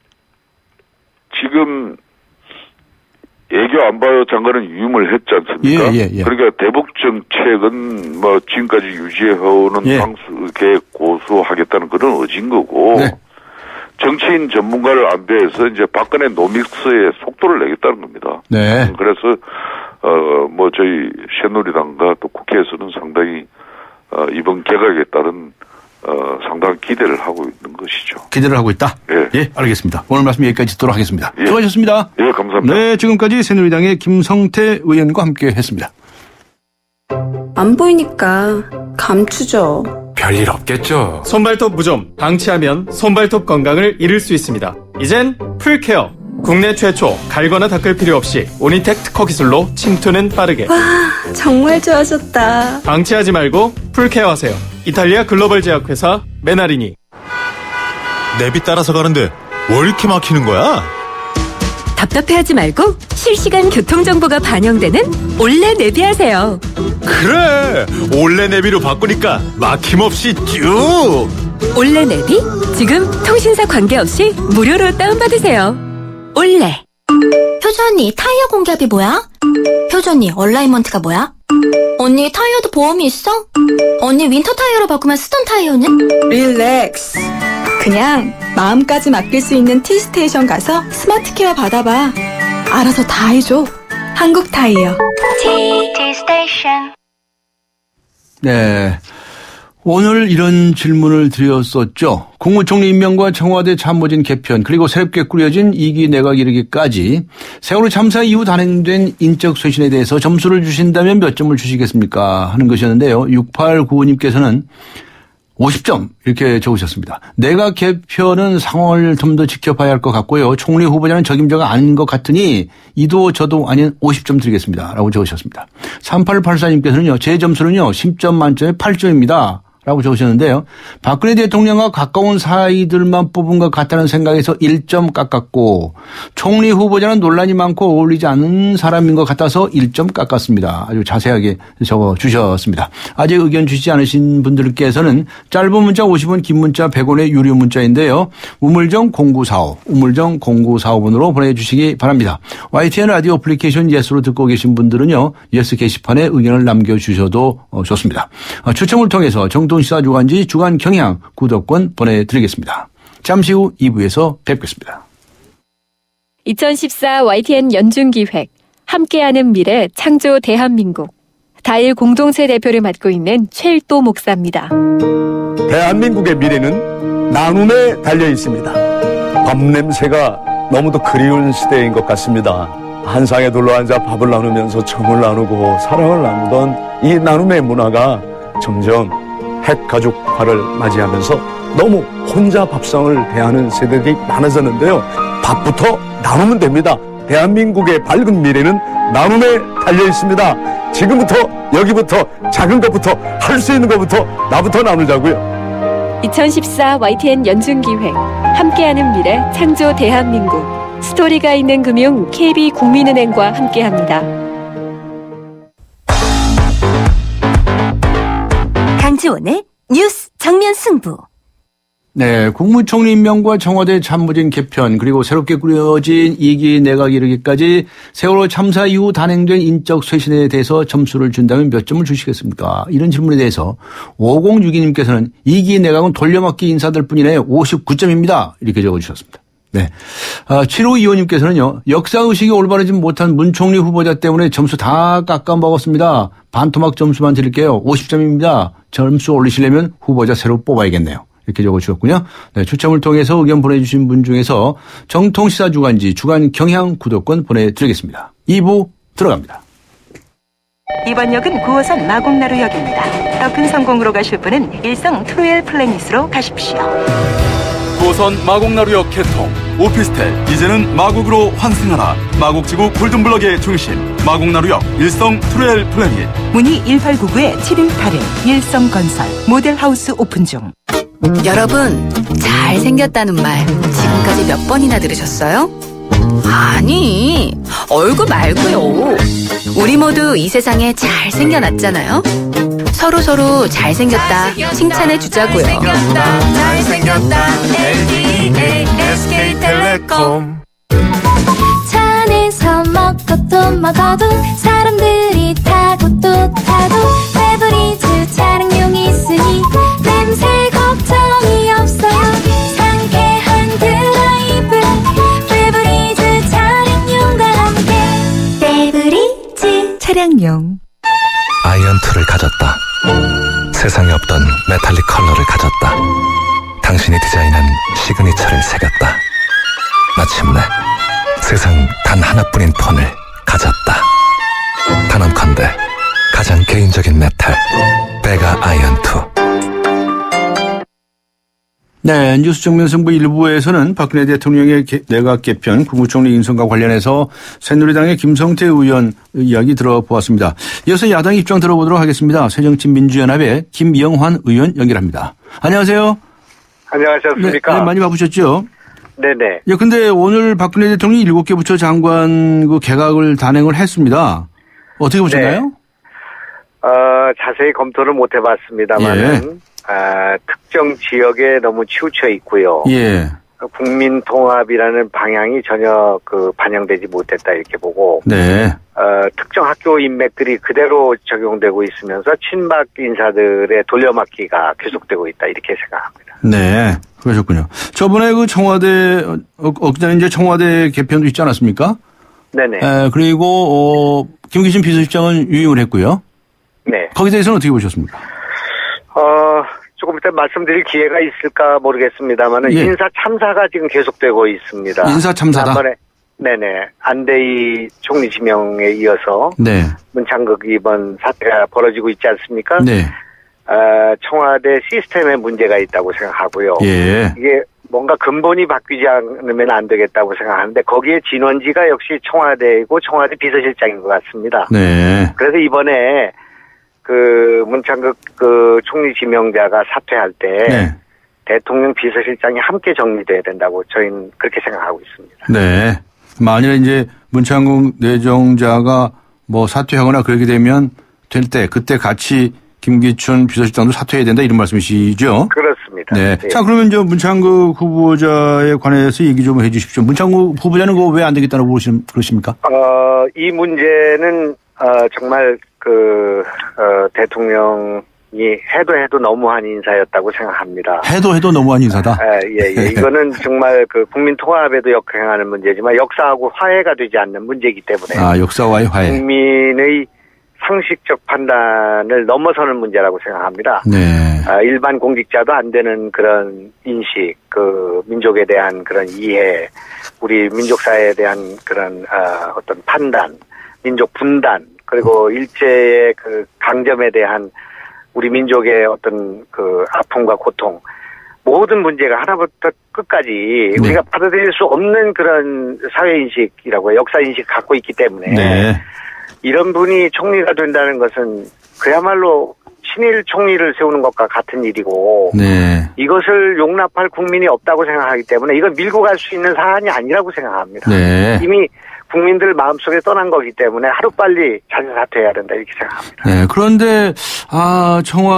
지금 외교 안보 장관은 유임을 했지 않습니까? 예, 예, 예. 그러니까 대북 정책은 뭐 지금까지 유지해오는 예. 방수 계획 고수하겠다는 그런 의지인 거고 네. 정치인 전문가를 안배해서 이제 박근혜 노믹스의 속도를 내겠다는 겁니다. 네. 그래서 어 뭐 저희 새누리당과 또 국회에서는 상당히 어 이번 개각에 따른 어, 상당한 기대를 하고 있는 것이죠. 기대를 하고 있다? 예. 예, 알겠습니다. 오늘 말씀 여기까지 듣도록 하겠습니다. 예. 수고하셨습니다. 예, 감사합니다. 네, 지금까지 새누리당의 김성태 의원과 함께 했습니다. 안 보이니까 감추죠. 별일 없겠죠. 손발톱 무좀, 방치하면 손발톱 건강을 잃을 수 있습니다. 이젠 풀케어. 국내 최초 갈거나 닦을 필요 없이 오니텍 특허 기술로 침투는 빠르게. 와, 정말 좋아졌다. 방치하지 말고 풀케어 하세요. 이탈리아 글로벌 제약회사 메나리니. 내비 따라서 가는데 왜 이렇게 막히는 거야? 답답해하지 말고 실시간 교통정보가 반영되는 올레 내비하세요. 그래, 올레 내비로 바꾸니까 막힘없이 쭉. 올레 내비 지금 통신사 관계없이 무료로 다운받으세요. 올레. 효주 언니, 타이어 공기압이 뭐야? 효주 언니, 얼라이먼트가 뭐야? 언니, 타이어도 보험이 있어? 언니, 윈터 타이어로 바꾸면 쓰던 타이어는? 릴렉스. 그냥 마음까지 맡길 수 있는 T스테이션 가서 스마트 케어 받아봐. 알아서 다 해줘. 한국 타이어. T스테이션. 네. 오늘 이런 질문을 드렸었죠. 국무총리 임명과 청와대 참모진 개편 그리고 새롭게 꾸려진 이 기 내각 이르기까지 세월호 참사 이후 단행된 인적 쇄신에 대해서 점수를 주신다면 몇 점을 주시겠습니까? 하는 것이었는데요. 육팔구오님께서는 오십 점 이렇게 적으셨습니다. 내각 개편은 상황을 좀 더 지켜봐야 할 것 같고요. 총리 후보자는 적임자가 아닌 것 같으니 이도 저도 아닌 오십 점 드리겠습니다. 라고 적으셨습니다. 삼팔팔사님께서는요. 제 점수는요. 십 점 만점에 팔 점입니다. 라고 적으셨는데요. 박근혜 대통령과 가까운 사이들만 뽑은 것 같다는 생각에서 일 점 깎았고 총리 후보자는 논란이 많고 어울리지 않는 사람인 것 같아서 일 점 깎았습니다. 아주 자세하게 적어주셨습니다. 아직 의견 주시지 않으신 분들께서는 짧은 문자 오십 원, 긴 문자 백 원의 유료 문자인데요. 우물정 공구사오, 우물정 공구사오번으로 보내주시기 바랍니다. 와이티엔 라디오 어플리케이션 예스로 듣고 계신 분들은요. 예스 게시판에 의견을 남겨주셔도 좋습니다. 추첨을 통해서 정도 시사 주간지 주간 경향 구독권 보내드리겠습니다. 잠시 후 이 부에서 뵙겠습니다. 이천십사 와이티엔 연중기획 함께하는 미래 창조 대한민국 다일 공동체 대표를 맡고 있는 최일도 목사입니다. 대한민국의 미래는 나눔에 달려 있습니다. 밥 냄새가 너무도 그리운 시대인 것 같습니다. 한 상에 둘러앉아 밥을 나누면서 정을 나누고 사랑을 나누던 이 나눔의 문화가 점점 핵가족화를 맞이하면서 너무 혼자 밥상을 대하는 세대들이 많아졌는데요. 밥부터 나누면 됩니다. 대한민국의 밝은 미래는 나눔에 달려 있습니다. 지금부터 여기부터 작은 것부터 할 수 있는 것부터 나부터 나누자고요. 이천십사 와이티엔 연중기획 함께하는 미래 창조 대한민국 스토리가 있는 금융 케이비국민은행과 함께합니다. 강지원의 뉴스 정면 승부. 네, 국무총리 임명과 청와대 참모진 개편 그리고 새롭게 꾸려진 이 기 내각 이르기까지 세월호 참사 이후 단행된 인적 쇄신에 대해서 점수를 준다면 몇 점을 주시겠습니까? 이런 질문에 대해서 오공육이님께서는 이 기 내각은 돌려막기 인사들 뿐이네 오십구 점입니다. 이렇게 적어주셨습니다. 네. 아, 칠오이오님께서는요, 역사의식이 올바르지 못한 문 총리 후보자 때문에 점수 다 깎아 먹었습니다. 반토막 점수만 드릴게요. 오십 점입니다. 점수 올리시려면 후보자 새로 뽑아야겠네요. 이렇게 적어주셨군요. 네, 추첨을 통해서 의견 보내주신 분 중에서 정통시사주간지 주간 경향 구독권 보내드리겠습니다. 이 부 들어갑니다. 이번 역은 구 호선 마곡나루역입니다. 더 큰 성공으로 가실 분은 일성 트루엘 플래닛으로 가십시오. 구 호선 마곡나루역 개통, 오피스텔 이제는 마곡으로 환승하라. 마곡지구 골든블럭의 중심 마곡나루역 일성 트루엘 플래닛. 문의 일팔구구 칠일팔일 일성건설 모델하우스 오픈 중. 여러분, 잘생겼다는 말 지금까지 몇 번이나 들으셨어요? 아니, 얼굴 말고요. 우리 모두 이 세상에 잘생겨났잖아요. 서로서로 잘생겼다 칭찬해 주자고요. 잘생겼다, 잘생겼다 엘지에이 에스케이텔레콤. 차 안에서 먹고 또 먹어도 사람들이 타고 또 타도 페브리즈 차량용이 있으니 냄새 걱정이 없어요. 상쾌한 드라이브 페브리즈 차량용과 함께. 페브리즈 차량용. 아이언투를 가졌다. 세상에 없던 메탈릭 컬러를 가졌다. 당신이 디자인한 시그니처를 새겼다. 마침내 세상 단 하나뿐인 폰을 가졌다. 단언컨대 가장 개인적인 메탈 베가 아이언투. 네, 뉴스 정면 승부 일부에서는 박근혜 대통령의 내각 개편, 국무총리 인선과 관련해서 새누리당의 김성태 의원 이야기 들어보았습니다. 이어서 야당 입장 들어보도록 하겠습니다. 새정치민주연합의 김영환 의원 연결합니다. 안녕하세요. 안녕하셨습니까? 네, 네, 많이 바쁘셨죠? 네네. 예, 근데 오늘 박근혜 대통령이 일곱 개 부처 장관 그 개각을 단행을 했습니다. 어떻게 보셨나요? 네. 어, 자세히 검토를 못 해봤습니다만, 예. 아, 특정 지역에 너무 치우쳐 있고요. 예. 국민 통합이라는 방향이 전혀 그 반영되지 못했다 이렇게 보고, 네. 어, 특정 학교 인맥들이 그대로 적용되고 있으면서 친박 인사들의 돌려막기가 계속되고 있다 이렇게 생각합니다. 네. 그러셨군요. 저번에 그 청와대, 어, 엊그제 이제 청와대 개편도 있지 않았습니까? 네네. 에, 그리고, 어, 김기춘 비서실장은 유임을 했고요. 네. 거기에 대해서는 어떻게 보셨습니까? 어, 조금 이따 말씀드릴 기회가 있을까 모르겠습니다만은 예. 인사 참사가 지금 계속되고 있습니다. 인사 참사다? 지난번에 네네. 안대희 총리 지명에 이어서 네. 문창극 이번 사태가 벌어지고 있지 않습니까? 네. 어, 청와대 시스템에 문제가 있다고 생각하고요. 예. 이게 뭔가 근본이 바뀌지 않으면 안 되겠다고 생각하는데 거기에 진원지가 역시 청와대이고 청와대 비서실장인 것 같습니다. 네. 그래서 이번에 그 문창극 그 총리 지명자가 사퇴할 때 네. 대통령 비서실장이 함께 정리돼야 된다고 저희는 그렇게 생각하고 있습니다. 네. 만일에 이제 문창국 내정자가 뭐 사퇴하거나 그렇게 되면 될 때 그때 같이 김기춘 비서실장도 사퇴해야 된다 이런 말씀이시죠? 그렇습니다. 네. 네. 자, 그러면 저 문창국 후보자에 관해서 얘기 좀 해 주십시오. 문창국 후보자는 그거 왜 안 되겠다고 그러십니까? 어, 이 문제는 어, 정말 그 어, 대통령이 해도 해도 너무한 인사였다고 생각합니다. 해도 해도 너무한 인사다? 아, 예, 예. 이거는 정말 그 국민 통합에도 역행하는 문제지만 역사하고 화해가 되지 않는 문제이기 때문에. 아, 역사와의 화해. 국민의 상식적 판단을 넘어서는 문제라고 생각합니다. 네. 아, 일반 공직자도 안 되는 그런 인식, 그 민족에 대한 그런 이해, 우리 민족사에 대한 그런 아, 어떤 판단, 민족 분단, 그리고 일제의 그 강점에 대한 우리 민족의 어떤 그 아픔과 고통, 모든 문제가 하나부터 끝까지 네. 우리가 받아들일 수 없는 그런 사회인식이라고 역사인식 갖고 있기 때문에 네. 이런 분이 총리가 된다는 것은 그야말로 친일 총리를 세우는 것과 같은 일이고 네. 이것을 용납할 국민이 없다고 생각하기 때문에 이건 밀고 갈 수 있는 사안이 아니라고 생각합니다. 네. 이미 국민들 마음속에 떠난 거기 때문에 하루빨리 자진 사퇴해야 된다 이렇게 생각합니다. 네. 그런데 아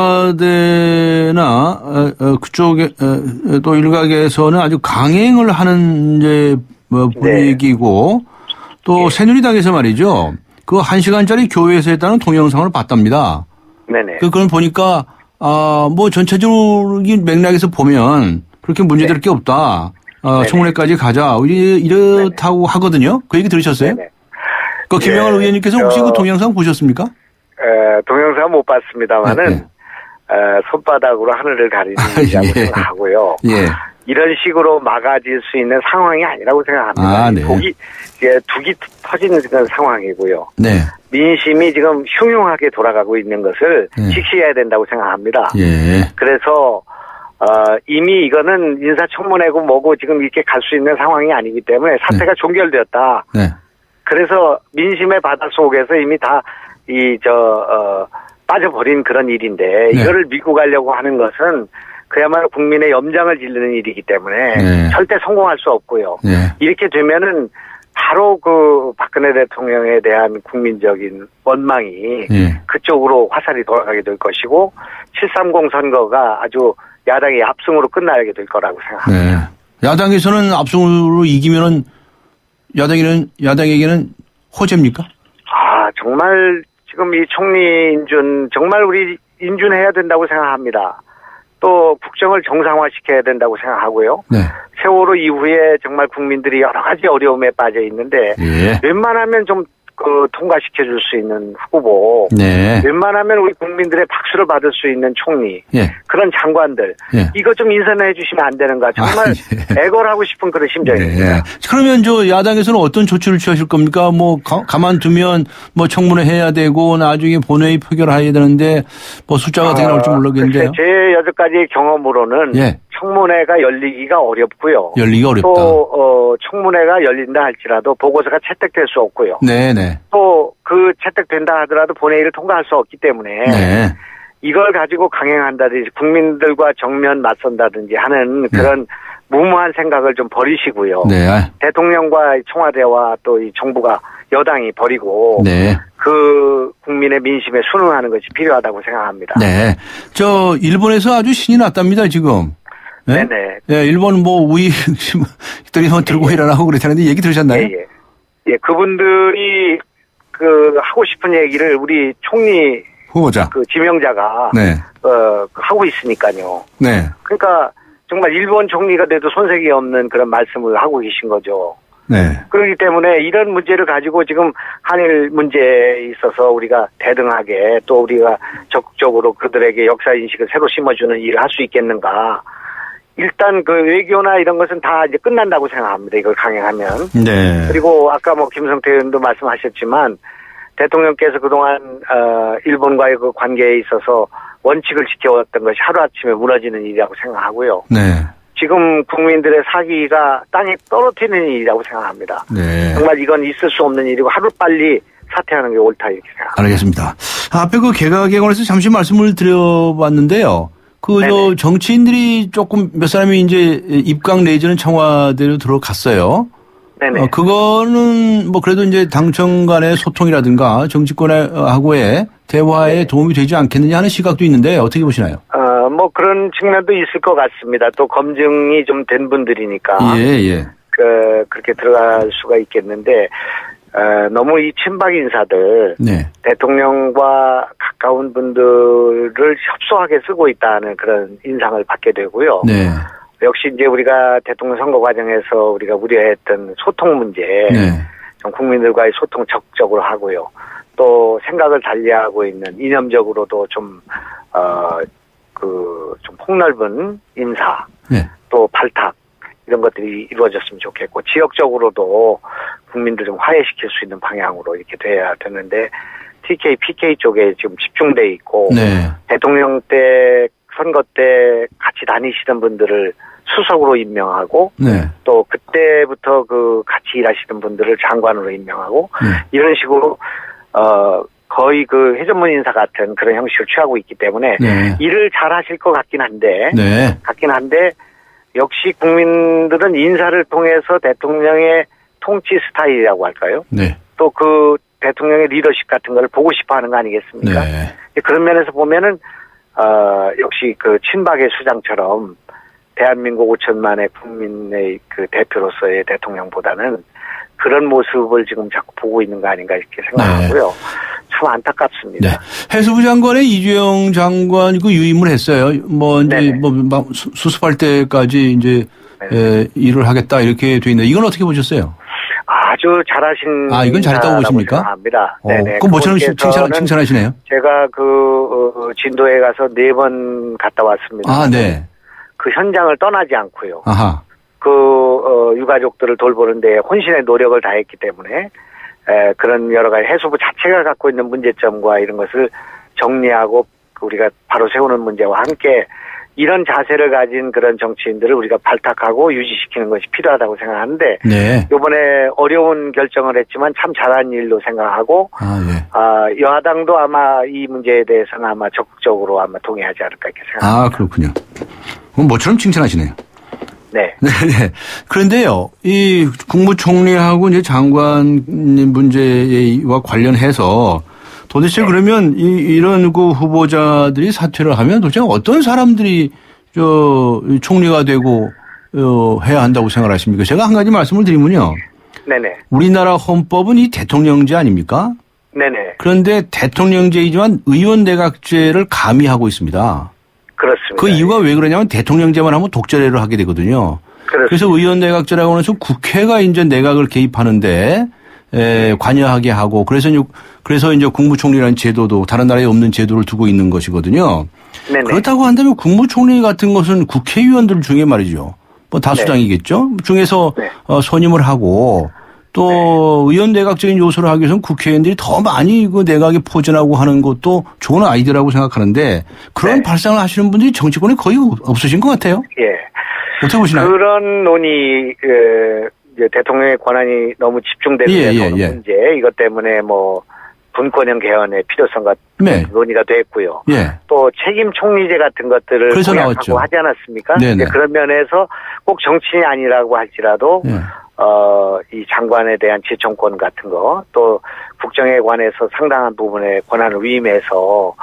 청와대나 어, 어, 그쪽에 어, 또 일각에서는 아주 강행을 하는 이제 뭐 분위기고 네. 또 네. 새누리당에서 말이죠. 그 한 시간짜리 교회에서 했다는 동영상을 봤답니다. 네네. 그 그건 보니까 아 뭐 전체적으로 맥락에서 보면 그렇게 문제될 게 없다. 어, 청문회까지 가자. 이렇다고 네네. 하거든요. 그 얘기 들으셨어요? 네네. 그 김영할 예, 의원님께서 혹시 그 동영상 보셨습니까? 에, 동영상 못 봤습니다만은 네, 네. 에, 손바닥으로 하늘을 가리는 일이라고 예. 생각하고요. 예. 이런 식으로 막아질 수 있는 상황이 아니라고 생각합니다. 아, 네. 독이 이제 둑이 터지는 그런 상황이고요. 네. 민심이 지금 흉흉하게 돌아가고 있는 것을 네. 직시해야 된다고 생각합니다. 예. 그래서 어, 이미 이거는 인사청문회고 뭐고 지금 이렇게 갈 수 있는 상황이 아니기 때문에 사태가 네. 종결되었다. 네. 그래서 민심의 바다 속에서 이미 다 이 저 어, 빠져버린 그런 일인데 네. 이거를 밀고 가려고 하는 것은 그야말로 국민의 염장을 지르는 일이기 때문에 네. 절대 성공할 수 없고요. 네. 이렇게 되면은 바로 그 박근혜 대통령에 대한 국민적인 원망이 네. 그쪽으로 화살이 돌아가게 될 것이고 칠삼공 선거가 아주 야당의 압승으로 끝나게 될 거라고 생각합니다. 네. 야당에서는 압승으로 이기면은 야당에는 야당에게는 호재입니까? 아 정말 지금 이 총리 인준 정말 우리 인준해야 된다고 생각합니다. 또 국정을 정상화시켜야 된다고 생각하고요. 네. 세월호 이후에 정말 국민들이 여러 가지 어려움에 빠져 있는데 예. 웬만하면 좀 그 통과시켜줄 수 있는 후보, 네. 웬만하면 우리 국민들의 박수를 받을 수 있는 총리, 예. 그런 장관들, 예. 이거 좀 인선해 주시면 안 되는가 정말 아, 예. 애걸하고 싶은 그런 심정입니다. 네. 그러면 저 야당에서는 어떤 조치를 취하실 겁니까? 뭐 가, 가만두면 뭐 청문회 해야 되고 나중에 본회의 표결해야 되는데 뭐 숫자가 어떻게 나올지 모르겠는데요. 제 여태까지 경험으로는 예. 청문회가 열리기가 어렵고요. 열리기가 어렵다. 또 어, 청문회가 열린다 할지라도 보고서가 채택될 수 없고요. 네네. 또 그 채택된다 하더라도 본회의를 통과할 수 없기 때문에 네. 이걸 가지고 강행한다든지 국민들과 정면 맞선다든지 하는 그런 네. 무모한 생각을 좀 버리시고요. 네. 대통령과 청와대와 또 이 정부가 여당이 버리고 네. 그 국민의 민심에 순응하는 것이 필요하다고 생각합니다. 네. 저 일본에서 아주 신이 났답니다 지금. 네? 네네. 예, 일본 뭐 우익들이 뭐 들고 예. 일어나고 그랬다는데 얘기 들으셨나요? 예, 예. 예, 그분들이 그 하고 싶은 얘기를 우리 총리 후보자 그 지명자가 네. 어 하고 있으니까요. 네. 그러니까 정말 일본 총리가 돼도 손색이 없는 그런 말씀을 하고 계신 거죠. 네. 그렇기 때문에 이런 문제를 가지고 지금 한일 문제에 있어서 우리가 대등하게 또 우리가 적극적으로 그들에게 역사 인식을 새로 심어주는 일을 할 수 있겠는가. 일단 그 외교나 이런 것은 다 이제 끝난다고 생각합니다. 이걸 강행하면. 네. 그리고 아까 뭐 김성태 의원도 말씀하셨지만 대통령께서 그동안 어 일본과의 그 관계에 있어서 원칙을 지켜왔던 것이 하루아침에 무너지는 일이라고 생각하고요. 네. 지금 국민들의 사기가 땅에 떨어뜨리는 일이라고 생각합니다. 네. 정말 이건 있을 수 없는 일이고 하루빨리 사퇴하는 게 옳다 이렇게 생각합니다. 알겠습니다. 앞에 그 개각에 관해서 잠시 말씀을 드려봤는데요. 그 저 정치인들이 조금 몇 사람이 이제 입각 내지는 청와대로 들어갔어요. 네네. 어, 그거는 뭐 그래도 이제 당청 간의 소통이라든가 정치권하고의 대화에 네네. 도움이 되지 않겠느냐 하는 시각도 있는데 어떻게 보시나요? 어, 뭐 그런 측면도 있을 것 같습니다. 또 검증이 좀 된 분들이니까. 예, 예. 그, 그렇게 들어갈 수가 있겠는데, 어, 너무 이 친박 인사들. 네. 대통령과 가까운 분들을 협소하게 쓰고 있다는 그런 인상을 받게 되고요. 네. 역시 이제 우리가 대통령 선거 과정에서 우리가 우려했던 소통 문제. 네. 좀 국민들과의 소통 적극적으로 하고요. 또 생각을 달리하고 있는 이념적으로도 좀, 어, 그, 좀 폭넓은 인사. 네. 또 발탁. 이런 것들이 이루어졌으면 좋겠고, 지역적으로도 국민들 좀 화해시킬 수 있는 방향으로 이렇게 돼야 되는데, 티케이, 피케이 쪽에 지금 집중돼 있고, 네. 대통령 때, 선거 때 같이 다니시던 분들을 수석으로 임명하고, 네. 또 그때부터 그 같이 일하시던 분들을 장관으로 임명하고, 네. 이런 식으로, 어, 거의 그 회전문 인사 같은 그런 형식을 취하고 있기 때문에, 네. 일을 잘 하실 것 같긴 한데, 네. 같긴 한데, 역시 국민들은 인사를 통해서 대통령의 통치 스타일이라고 할까요? 네. 또 그 대통령의 리더십 같은 걸 보고 싶어 하는 거 아니겠습니까? 네. 그런 면에서 보면은, 어, 역시 그 친박의 수장처럼 대한민국 오천만의 국민의 그 대표로서의 대통령보다는 그런 모습을 지금 자꾸 보고 있는 거 아닌가 이렇게 생각하고요. 네. 참 안타깝습니다. 네. 해수부 장관에 이주영 장관 그 유임을 했어요. 뭐 이제 네네. 뭐 수습할 때까지 이제 에, 일을 하겠다 이렇게 돼 있는데 이건 어떻게 보셨어요? 아주 잘하신. 아 이건 잘했다고 보십니까? 생각합니다. 어, 네네. 그럼 뭐처럼 칭찬 칭찬하시네요? 제가 그 어, 진도에 가서 네 번 갔다 왔습니다. 아 네. 그 현장을 떠나지 않고요. 아하. 그 어, 유가족들을 돌보는데 혼신의 노력을 다했기 때문에. 에, 그런 여러 가지 해수부 자체가 갖고 있는 문제점과 이런 것을 정리하고 우리가 바로 세우는 문제와 함께 이런 자세를 가진 그런 정치인들을 우리가 발탁하고 유지시키는 것이 필요하다고 생각하는데 네. 이번에 어려운 결정을 했지만 참 잘한 일로 생각하고 아, 예. 아, 여하당도 아마 이 문제에 대해서는 아마 적극적으로 아마 동의하지 않을까 이렇게 생각합니다. 아 그렇군요. 그럼 뭐처럼 칭찬하시네요. 네. 네, 네. 그런데요, 이 국무총리하고 이제 장관 문제와 관련해서 도대체 네. 그러면 이, 이런 그 후보자들이 사퇴를 하면 도대체 어떤 사람들이 저 총리가 되고 어, 해야 한다고 생각하십니까? 제가 한 가지 말씀을 드리면요. 네네. 우리나라 헌법은 이 대통령제 아닙니까? 네네. 그런데 대통령제이지만 의원내각제를 가미하고 있습니다. 그렇습니다. 그 이유가 왜 그러냐면 대통령제만 하면 독재를 하게 되거든요. 그렇습니다. 그래서 의원내각제라고 해서 국회가 이제 내각을 개입하는데 에, 관여하게 하고 그래서 그래서 이제 국무총리라는 제도도 다른 나라에 없는 제도를 두고 있는 것이거든요. 네네. 그렇다고 한다면 국무총리 같은 것은 국회의원들 중에 말이죠. 뭐 다수당이겠죠. 네. 중에서 네. 어, 선임을 하고 또 네. 의원내각적인 요소를 하기 위해서는 국회의원들이 더 많이 그 내각에 포진하고 하는 것도 좋은 아이디어라고 생각하는데 그런 네. 발상을 하시는 분들이 정치권에 거의 없으신 것 같아요. 예. 어떻게 보시나요? 그런 논의, 그, 이제 대통령의 권한이 너무 집중되는 예, 예, 예. 문제, 이것 때문에 뭐, 분권형 개헌의 필요성과 네. 논의가 됐고요. 예. 또 책임 총리제 같은 것들을 공약하고 하지 않았습니까? 이제 그런 면에서 꼭 정치인이 아니라고 할지라도 예. 어, 이 장관에 대한 지청권 같은 거, 또 국정에 관해서 상당한 부분의 권한을 위임해서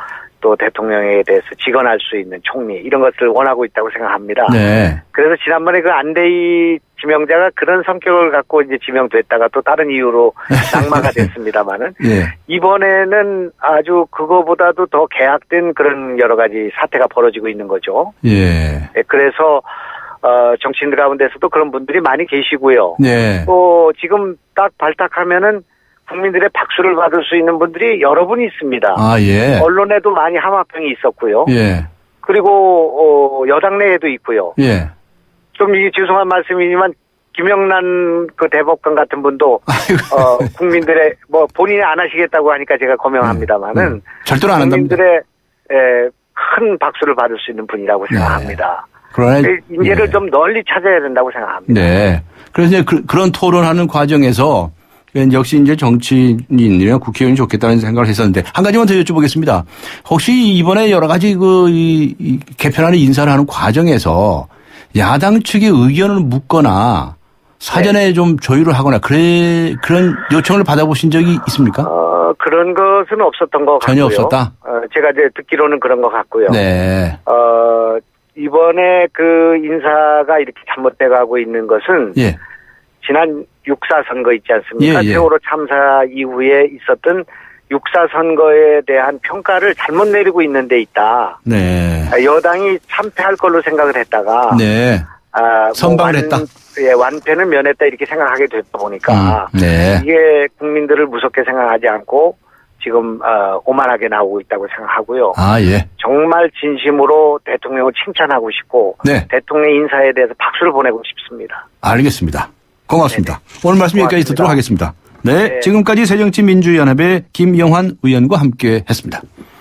또 대통령에 대해서 직언할 수 있는 총리 이런 것을 원하고 있다고 생각합니다. 네. 그래서 지난번에 그 안대희 지명자가 그런 성격을 갖고 이제 지명됐다가 또 다른 이유로 낙마가 됐습니다만은 예. 이번에는 아주 그거보다도 더 개악된 그런 여러 가지 사태가 벌어지고 있는 거죠. 예. 네, 그래서 어, 정치인들 가운데서도 그런 분들이 많이 계시고요. 네. 또 지금 딱 발탁하면은 국민들의 박수를 받을 수 있는 분들이 여러 분 있습니다. 아, 예. 언론에도 많이 함합병이 있었고요. 예. 그리고 어, 여당 내에도 있고요. 예. 좀 이게 죄송한 말씀이지만 김영란 그 대법관 같은 분도 어, 국민들의 뭐 본인이 안 하시겠다고 하니까 제가 고명합니다만은 음, 음. 절대로 안 한답니다. 국민들의 에, 큰 박수를 받을 수 있는 분이라고 생각합니다. 그러나 인재를 예. 좀 널리 찾아야 된다고 생각합니다. 네. 그래서 이제 그, 그런 토론하는 과정에서 역시 이제 정치인이나 국회의원이 좋겠다는 생각을 했었는데 한 가지만 더 여쭤보겠습니다. 혹시 이번에 여러 가지 그 이, 이 개편안을 인사를 하는 과정에서 야당 측의 의견을 묻거나 사전에 네. 좀 조율을 하거나 그래 그런 요청을 받아보신 적이 있습니까? 어, 그런 것은 없었던 것 같고요. 전혀 없었다. 어, 제가 이제 듣기로는 그런 것 같고요. 네. 어, 이번에 그 인사가 이렇게 잘못돼 가고 있는 것은 예. 지난 육사 선거 있지 않습니까? 예, 예. 세월호 참사 이후에 있었던 육사 선거에 대한 평가를 잘못 내리고 있는 데 있다. 네. 여당이 참패할 걸로 생각을 했다가 네. 아, 선방을 뭐 완, 했다. 예, 완패는 면했다 이렇게 생각하게 됐다 보니까 음, 네. 이게 국민들을 무섭게 생각하지 않고 지금 어, 오만하게 나오고 있다고 생각하고요. 아, 예. 정말 진심으로 대통령을 칭찬하고 싶고 네. 대통령 인사에 대해서 박수를 보내고 싶습니다. 알겠습니다. 고맙습니다. 네네. 오늘 말씀 여기까지 듣도록 하겠습니다. 네, 네. 지금까지 새정치민주연합의 김영환 의원과 함께 했습니다.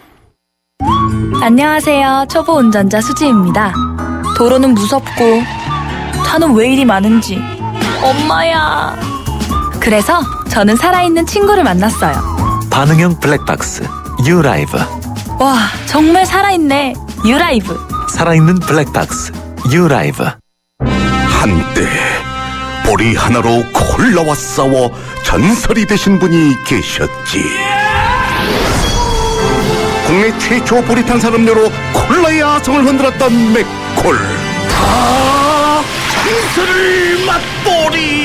안녕하세요. 초보 운전자 수지입니다. 도로는 무섭고 차는 왜 이리 많은지 엄마야. 그래서 저는 살아있는 친구를 만났어요. 반응형 블랙박스 유라이브. 와, 정말 살아있네. 유라이브. 살아있는 블랙박스 유라이브. 한때 보리 하나로 콜라와 싸워 전설이 되신 분이 계셨지. 국내 최초 보리 탄산음료로 콜라의 아성을 흔들었던 맥콜. 아, 전설을 맛보리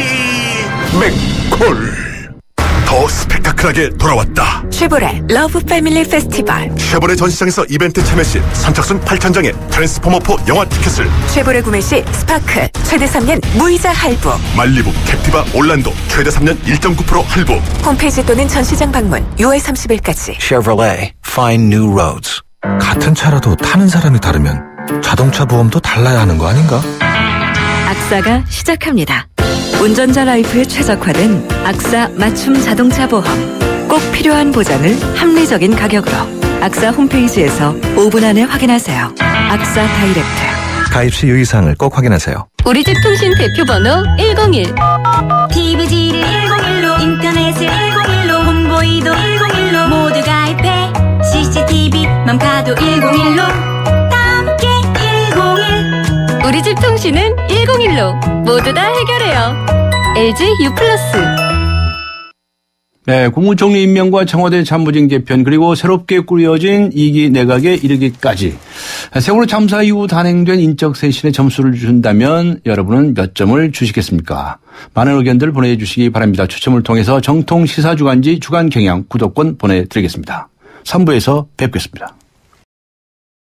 맥콜. 더 스펙타클하게 돌아왔다. 쉐보레 러브 패밀리 페스티벌. 쉐보레 전시장에서 이벤트 참여 시 선착순 팔천 장에 트랜스포머포 영화 티켓을. 쉐보레 구매 시 스파크 최대 삼 년 무이자 할부. 말리부, 캡티바, 올란도 최대 삼 년 일 점 구 퍼센트 할부. 홈페이지 또는 전시장 방문 유월 삼십일까지. Chevrolet, find new roads. 같은 차라도 타는 사람이 다르면 자동차 보험도 달라야 하는 거 아닌가? 악사가 시작합니다. 운전자 라이프에 최적화된 악사 맞춤 자동차 보험. 꼭 필요한 보장을 합리적인 가격으로. 악사 홈페이지에서 오 분 안에 확인하세요. 악사 다이렉트. 가입 시 유의사항을 꼭 확인하세요. 우리 집 통신 대표번호 일공일. 티비지를 일공일로, 인터넷을 일공일로, 홈보이도 일공일로 모두 가입해. 씨씨티비 맘카도 일공일로 함께 일공일. 우리 집 통신은 일공일로 모두 다 해결해요. 엘지 U 플러스. 네, 국무총리 임명과 청와대 참모진 개편 그리고 새롭게 꾸려진 이 기 내각에 이르기까지 세월호 참사 이후 단행된 인적 쇄신에 점수를 준다면 여러분은 몇 점을 주시겠습니까? 많은 의견들 보내주시기 바랍니다. 추첨을 통해서 정통 시사주간지 주간경향 구독권 보내드리겠습니다. 삼 부에서 뵙겠습니다.